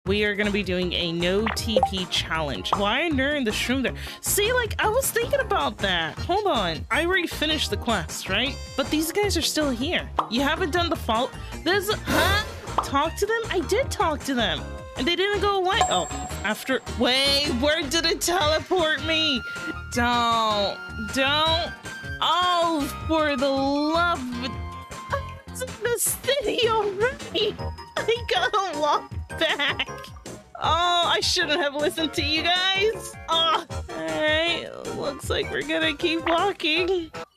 We are gonna be doing a no TP challenge. Why are there in the shroom there? See, like, I was thinking about that. Hold on. I already finished the quest, right? But these guys are still here. You haven't done the fault. There's huh? Talk to them? I did talk to them. And they didn't go away. Oh, after... Wait, where did it teleport me? Don't. Oh, for the love of... I'm in the city already. I gotta walk back. Oh, I shouldn't have listened to you guys. Oh, all right. Looks like we're gonna keep walking.